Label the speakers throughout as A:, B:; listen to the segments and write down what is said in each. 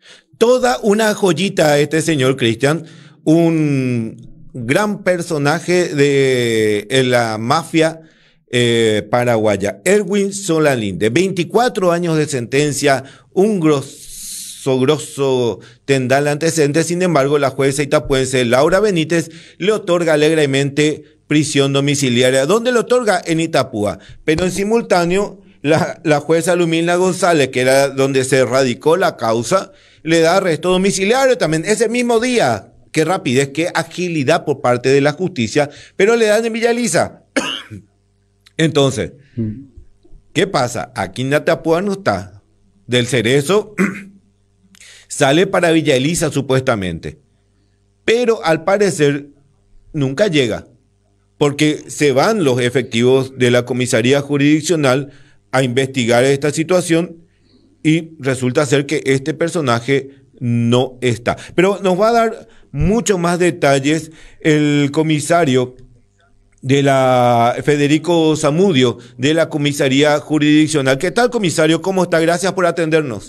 A: Toda una joyita este señor Cristian, un gran personaje de la mafia paraguaya. Erwin Solalinde, de 24 años de sentencia, un grosso tendal antecedente. Sin embargo, la jueza itapuense Laura Benítez le otorga alegremente prisión domiciliaria. ¿Dónde le otorga? En Itapúa. Pero en simultáneo, la jueza Lumina González, que era donde se radicó la causa, le da arresto domiciliario también ese mismo día. Qué rapidez, qué agilidad por parte de la justicia, pero le dan en Villa Elisa. Entonces, ¿qué pasa? Aquí en Itapúa no está. Del Cerezo sale para Villa Elisa supuestamente, pero al parecer nunca llega, porque se van los efectivos de la comisaría jurisdiccional a investigar esta situación y resulta ser que este personaje no está. Pero nos va a dar mucho más detalles el comisario de la Federico Zamudio, de la comisaría jurisdiccional. ¿Qué tal, comisario? ¿Cómo está? Gracias por atendernos.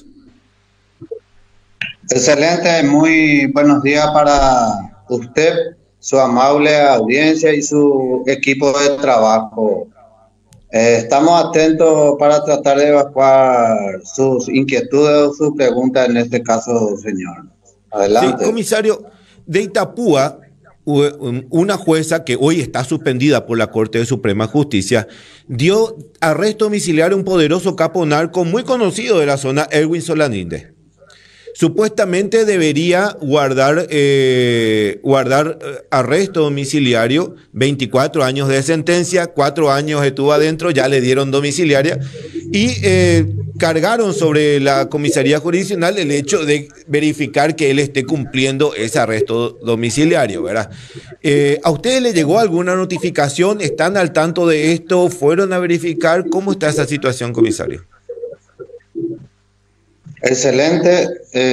B: Excelente, muy buenos días para usted, su amable audiencia y su equipo de trabajo. Estamos atentos para tratar de evacuar sus inquietudes o sus preguntas en este caso, señor. Adelante.
A: Sí, comisario, de Itapúa, una jueza que hoy está suspendida por la Corte de Suprema Justicia, dio arresto domiciliario a un poderoso capo narco muy conocido de la zona, Erwin Solalinde. Supuestamente debería guardar arresto domiciliario, 24 años de sentencia, 4 años estuvo adentro, ya le dieron domiciliaria y cargaron sobre la comisaría jurisdiccional el hecho de verificar que él esté cumpliendo ese arresto domiciliario, ¿verdad? ¿A ustedes le llegó alguna notificación? ¿Están al tanto de esto? ¿Fueron a verificar? ¿Cómo está esa situación, comisario?
B: Excelente.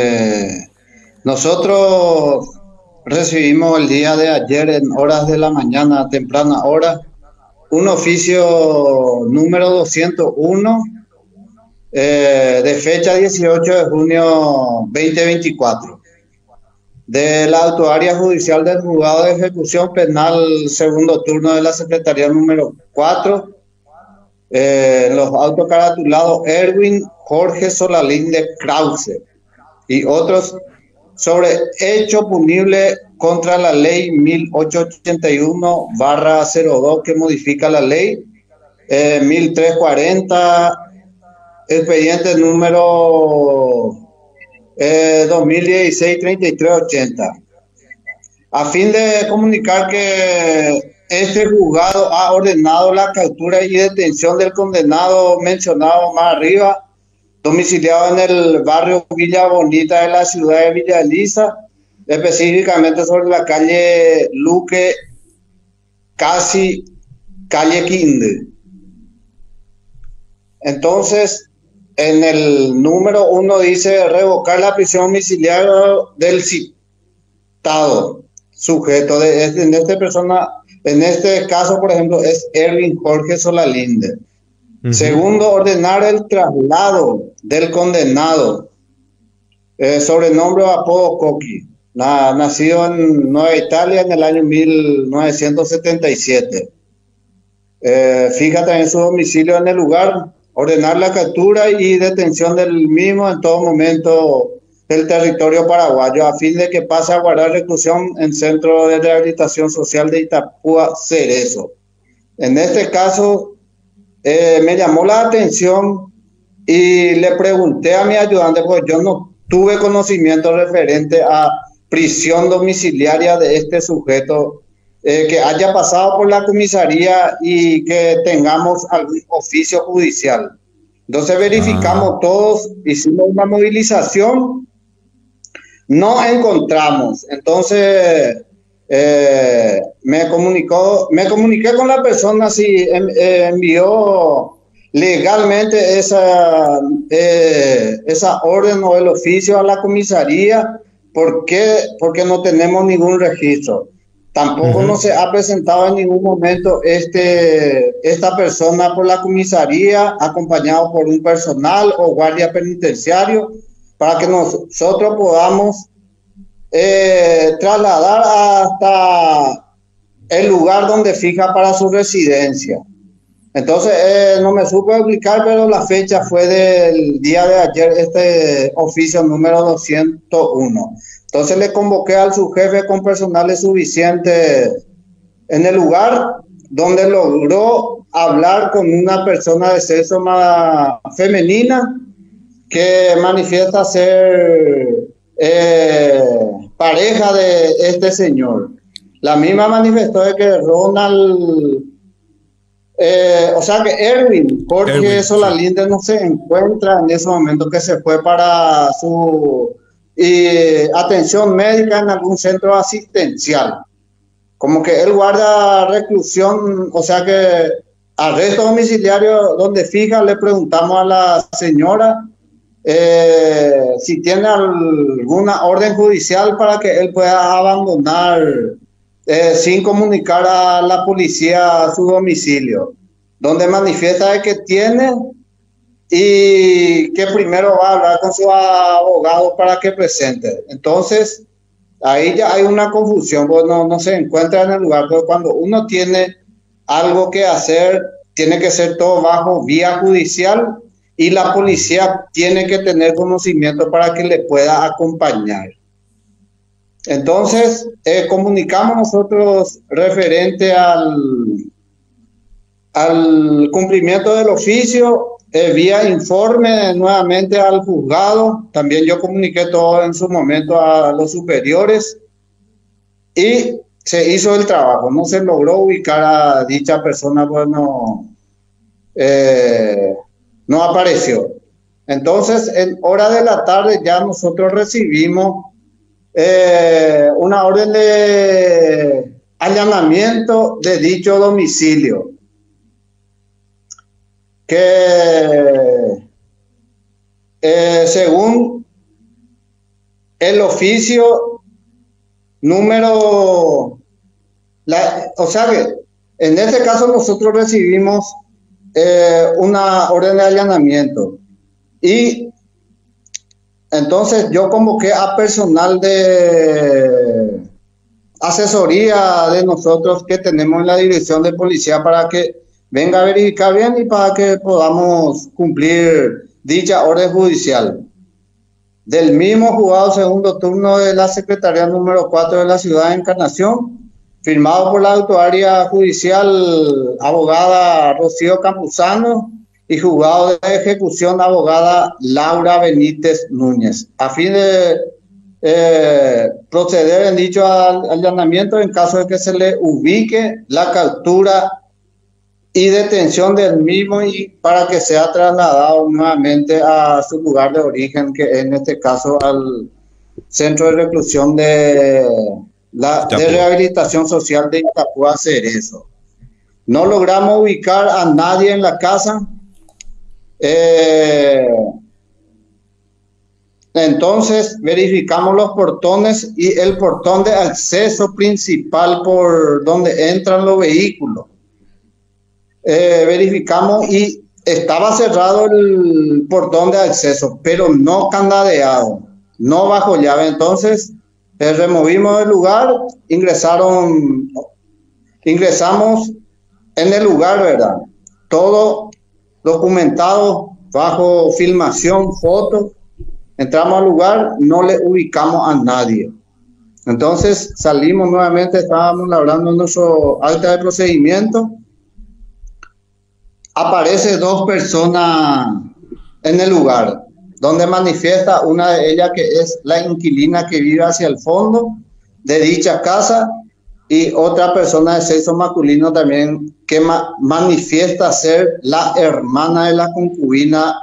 B: Nosotros recibimos el día de ayer en horas de la mañana, temprana hora, un oficio número 201 de fecha 18 de junio 2024 de la Autoridad Judicial del Juzgado de Ejecución Penal segundo turno de la Secretaría número 4, los autos caratulados Erwin Jorge Solalinde Krause y otros sobre hecho punible contra la ley 1881/02 que modifica la ley 1340, expediente número 2016-3380, a fin de comunicar que este juzgado ha ordenado la captura y detención del condenado mencionado más arriba, domiciliado en el barrio Villa Bonita de la ciudad de Villa Elisa, específicamente sobre la calle Luque, casi calle Quinde. Entonces, en el número 1 dice revocar la prisión domiciliaria del citado sujeto. En este caso, por ejemplo, es Erwin Jorge Solalinde. Segundo, ordenar el traslado del condenado, sobrenombre o apodo Coqui, nacido en Nueva Italia en el año 1977. Fíjate en su domicilio en el lugar, ordenar la captura y detención del mismo en todo momento del territorio paraguayo, a fin de que pase a guardar reclusión en Centro de Rehabilitación Social de Itapúa, Cerezo. En este caso, me llamó la atención y le pregunté a mi ayudante, pues yo no tuve conocimiento referente a prisión domiciliaria de este sujeto, que haya pasado por la comisaría y que tengamos algún oficio judicial. Entonces verificamos todos, hicimos una movilización, no encontramos. Entonces me comuniqué con la persona si envió legalmente esa orden o el oficio a la comisaría, porque no tenemos ningún registro. Tampoco no se ha presentado en ningún momento esta persona por la comisaría acompañado por un personal o guardia penitenciario para que nosotros podamos trasladar hasta el lugar donde fija para su residencia. Entonces, no me supe explicar, pero la fecha fue del día de ayer, este oficio número 201. Entonces le convoqué al subjefe con personales suficientes en el lugar, donde logró hablar con una persona de sexo femenina que manifiesta ser pareja de este señor. La misma manifestó de que Ronald, o sea que Erwin Jorge Solalinde no se encuentra en ese momento, que se fue para su atención médica en algún centro asistencial. Como que él guarda reclusión, o sea que arresto domiciliario donde fija. Le preguntamos a la señora si tiene alguna orden judicial para que él pueda abandonar sin comunicar a la policía su domicilio, donde manifiesta de que tiene y que primero va a hablar con su abogado para que presente. Entonces, ahí ya hay una confusión, pues no se encuentra en el lugar, porque cuando uno tiene algo que hacer, tiene que ser todo bajo vía judicial y la policía tiene que tener conocimiento para que le pueda acompañar. Entonces, comunicamos nosotros referente al cumplimiento del oficio, vía informe nuevamente al juzgado. También yo comuniqué todo en su momento a los superiores y se hizo el trabajo. No se logró ubicar a dicha persona, pues no apareció. Entonces, en hora de la tarde ya nosotros recibimos una orden de allanamiento de dicho domicilio, que según el oficio número, o sea que en este caso nosotros recibimos una orden de allanamiento y entonces yo convoqué a personal de asesoría de nosotros que tenemos en la dirección de policía para que venga a verificar bien y para que podamos cumplir dicha orden judicial. Del mismo juzgado segundo turno de la Secretaría número 4 de la ciudad de Encarnación, firmado por la actuaria judicial abogada Rocío Campuzano y juzgado de ejecución abogada Laura Benítez Núñez, a fin de proceder en dicho allanamiento en caso de que se le ubique la captura y detención del mismo y para que sea trasladado nuevamente a su lugar de origen, que en este caso al centro de reclusión de rehabilitación social de Itapúa Cerezo. No logramos ubicar a nadie en la casa. Entonces verificamos los portones y el portón de acceso principal por donde entran los vehículos. Verificamos y estaba cerrado el portón de acceso, pero no candadeado, no bajo llave. Entonces removimos el lugar, ingresamos en el lugar, ¿verdad? Todo documentado bajo filmación, fotos. Entramos al lugar, no le ubicamos a nadie. Entonces salimos nuevamente, estábamos labrando nuestro acta de procedimiento. Aparece dos personas en el lugar, donde manifiesta una de ellas que es la inquilina que vive hacia el fondo de dicha casa y otra persona de sexo masculino también que manifiesta ser la hermana de la concubina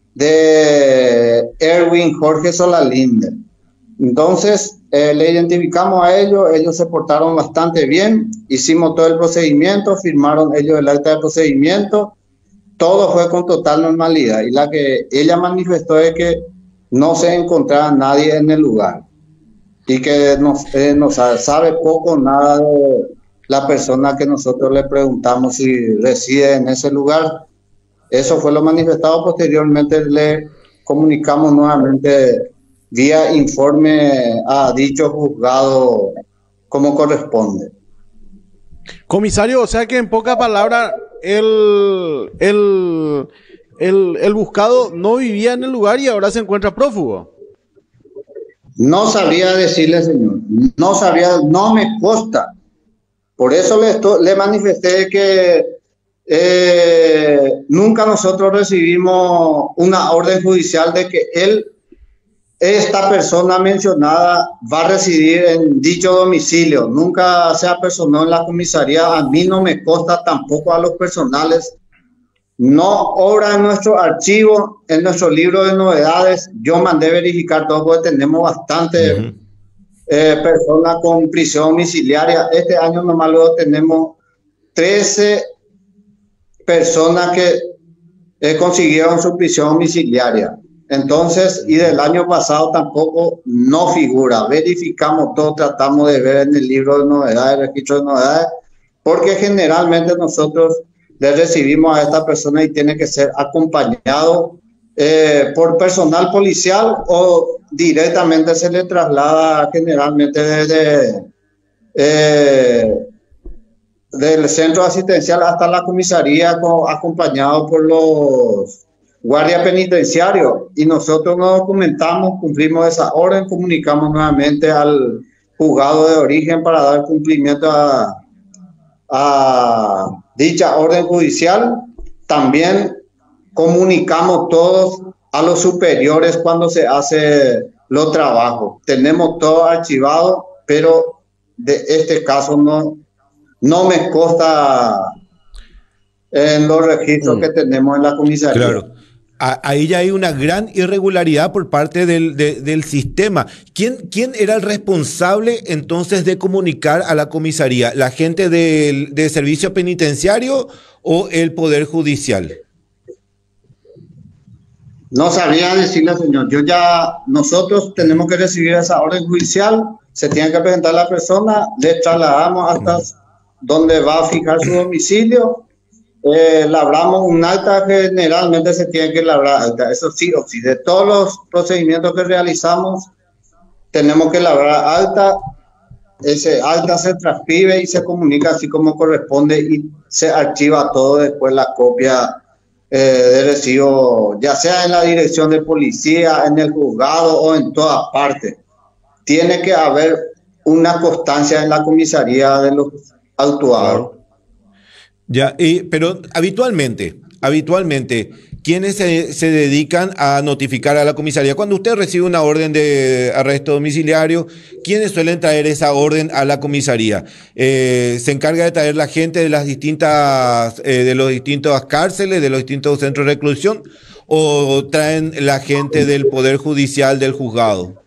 B: de Erwin Jorge Solalinde. Entonces le identificamos a ellos se portaron bastante bien, hicimos todo el procedimiento, firmaron ellos el acta de procedimiento, todo fue con total normalidad y la que ella manifestó es que no se encontraba nadie en el lugar y que no sabe poco nada de la persona que nosotros le preguntamos si reside en ese lugar. Eso fue lo manifestado. Posteriormente le comunicamos nuevamente vía informe a dicho juzgado como corresponde.
C: Comisario, o sea que en pocas palabras, el buscado no vivía en el lugar y ahora se encuentra prófugo.
B: No sabría decirle, señor, no sabría, no me consta. Por eso le manifesté que nunca nosotros recibimos una orden judicial de que esta persona mencionada va a residir en dicho domicilio. Nunca se apersonó en la comisaría. A mí no me consta, tampoco a los personales. No obra en nuestro archivo, en nuestro libro de novedades. Yo mandé verificar todo porque tenemos bastante personas con prisión domiciliaria. Este año nomás luego tenemos 13 personas que consiguieron su prisión domiciliaria. Entonces, y del año pasado tampoco no figura. Verificamos todo, tratamos de ver en el libro de novedades, registro de novedades, porque generalmente nosotros le recibimos a esta persona y tiene que ser acompañado por personal policial o directamente se le traslada generalmente desde del centro asistencial hasta la comisaría acompañado por los guardias penitenciarios, y nosotros nos documentamos, cumplimos esa orden, comunicamos nuevamente al juzgado de origen para dar cumplimiento a dicha orden judicial. También comunicamos todos a los superiores cuando se hace los trabajos. Tenemos todo archivado, pero de este caso no me consta en los registros que tenemos en la comisaría.
A: Claro. Ahí ya hay una gran irregularidad por parte del sistema. ¿Quién era el responsable entonces de comunicar a la comisaría? ¿La gente de servicio penitenciario o el Poder Judicial?
B: No sabría decirle, señor. Nosotros tenemos que recibir esa orden judicial, se tiene que presentar la persona, le trasladamos hasta donde va a fijar su domicilio. Labramos un acta, generalmente se tiene que labrar acta, eso sí o sí. De todos los procedimientos que realizamos, tenemos que labrar acta. Ese acta se transcribe y se comunica así como corresponde y se archiva todo después la copia de recibo, ya sea en la dirección de policía, en el juzgado o en todas partes. Tiene que haber una constancia en la comisaría de los autuados.
A: Ya, pero habitualmente, ¿quiénes se dedican a notificar a la comisaría? Cuando usted recibe una orden de arresto domiciliario, ¿quiénes suelen traer esa orden a la comisaría? ¿Se encarga de traer la gente de las distintas cárceles, de los distintos centros de reclusión, o traen la gente del Poder Judicial, del juzgado?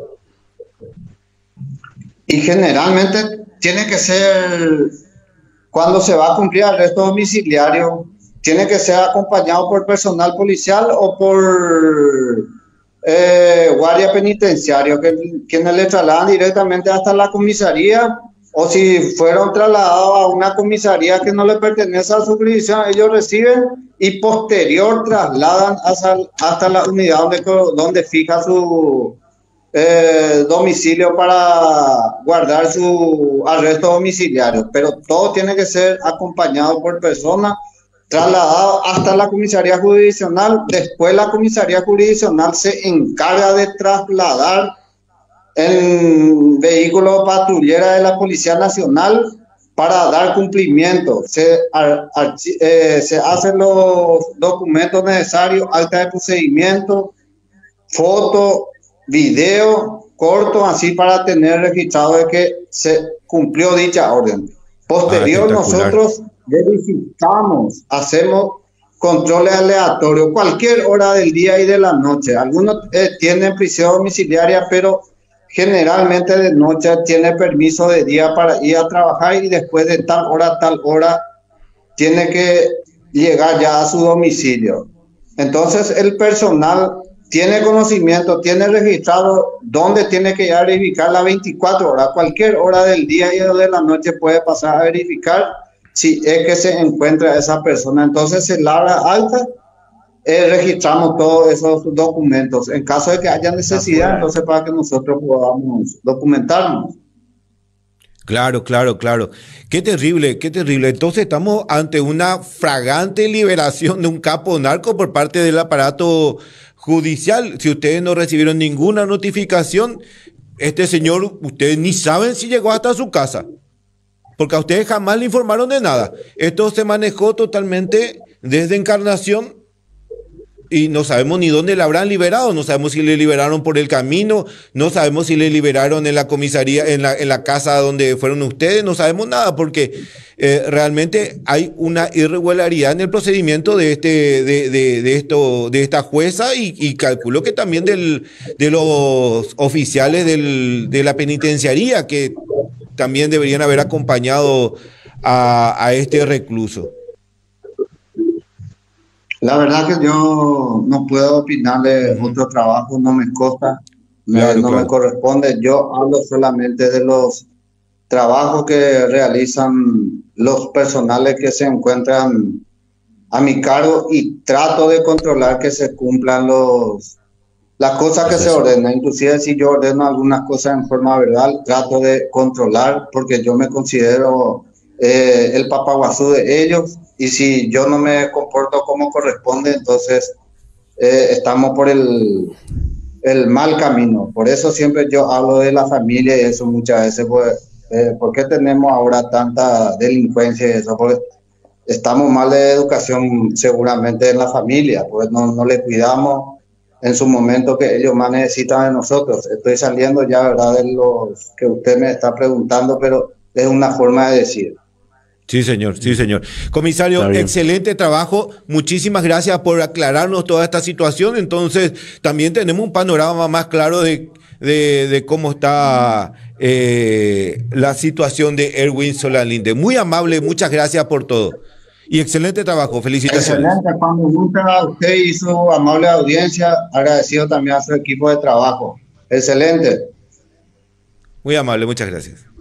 B: Y generalmente tiene que ser, cuando se va a cumplir arresto domiciliario, tiene que ser acompañado por personal policial o por guardia penitenciario, quienes le trasladan directamente hasta la comisaría, o si fueron trasladados a una comisaría que no le pertenece a su jurisdicción, ellos reciben y posterior trasladan hasta la unidad donde fija su domicilio para guardar su arresto domiciliario. Pero todo tiene que ser acompañado por personas, trasladado hasta la comisaría jurisdiccional. Después la comisaría jurisdiccional se encarga de trasladar en vehículo patrullera de la Policía Nacional para dar cumplimiento. Se hacen los documentos necesarios, acta de procedimiento, foto, video, corto, así para tener registrado de que se cumplió dicha orden. Posterior, nosotros verificamos, hacemos controles aleatorios, cualquier hora del día y de la noche. Algunos tienen prisión domiciliaria, pero generalmente de noche tiene permiso de día para ir a trabajar y después de tal hora, tiene que llegar ya a su domicilio. Entonces el personal tiene conocimiento, tiene registrado dónde tiene que ir a verificar las 24 horas. Cualquier hora del día y de la noche puede pasar a verificar si es que se encuentra esa persona. Entonces se labra alta registramos todos esos documentos. En caso de que haya necesidad, entonces para que nosotros podamos documentarnos.
A: Claro, claro, claro. Qué terrible, qué terrible. Entonces estamos ante una fragante liberación de un capo narco por parte del aparato judicial. Si ustedes no recibieron ninguna notificación, este señor, ustedes ni saben si llegó hasta su casa, porque a ustedes jamás le informaron de nada. Esto se manejó totalmente desde Encarnación y no sabemos ni dónde le habrán liberado, no sabemos si le liberaron por el camino, no sabemos si le liberaron en la comisaría, en la casa donde fueron ustedes, no sabemos nada, porque realmente hay una irregularidad en el procedimiento de de esta jueza y calculo que también de los oficiales de la penitenciaría que también deberían haber acompañado a este recluso.
B: La verdad que yo no puedo opinar de otro trabajo, no me consta,
A: Claro,
B: no me
A: claro.
B: corresponde. Yo hablo solamente de los trabajos que realizan los personales que se encuentran a mi cargo y trato de controlar que se cumplan las cosas que se ordenan. Inclusive si yo ordeno algunas cosas en forma verbal, trato de controlar porque yo me considero el papaguazú de ellos, y si yo no me comporto como corresponde, entonces estamos por el mal camino. Por eso siempre yo hablo de la familia y eso muchas veces, pues, ¿por qué tenemos ahora tanta delincuencia y eso? Porque estamos mal de educación seguramente en la familia, pues no le cuidamos en su momento que ellos más necesitan de nosotros. Estoy saliendo ya, ¿verdad?, de los que usted me está preguntando, pero es una forma de decir.
A: Sí, señor, sí, señor. Comisario,
C: Está bien.
A: excelente trabajo. Muchísimas gracias por aclararnos toda esta situación. Entonces, también tenemos un panorama más claro de cómo está la situación de Erwin Solalinde. Muy amable, muchas gracias por todo. Y excelente trabajo, felicitaciones.
B: Excelente, cuando gusta a usted y su amable audiencia, agradecido también a su equipo de trabajo. Excelente.
A: Muy amable, muchas gracias.